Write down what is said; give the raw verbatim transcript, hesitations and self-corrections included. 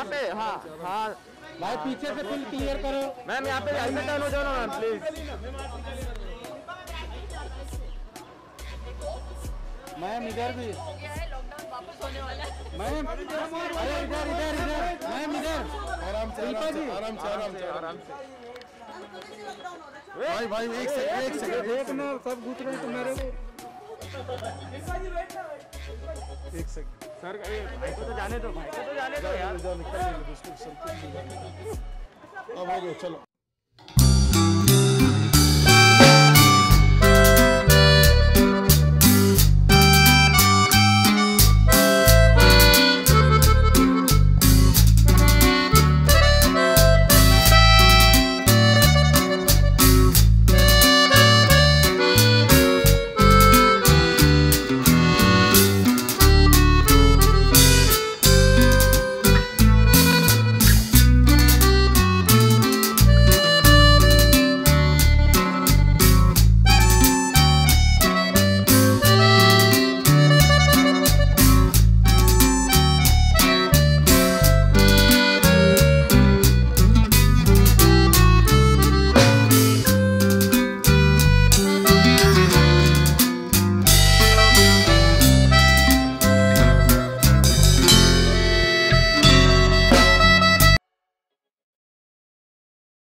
यहाँ पे। हाँ हाँ भाई पीछे से फिल क्लियर करो मैम, यहाँ पे आगे टर्न हो जाओ ना मैम प्लीज। मैम इधर भी हो गया है, लॉकडाउन वापस होने वाला है। मैम, अरे इधर इधर इधर मैम इधर आराम से आराम से आराम से आराम से आराम से भाई भाई एक सेकंड एक सेकंड देखना सब घुस रहे तो मेरे को एक सेकंड सर भाई को तो जाने दो, भाई को तो जाने दो यार। अब हो गया चलो।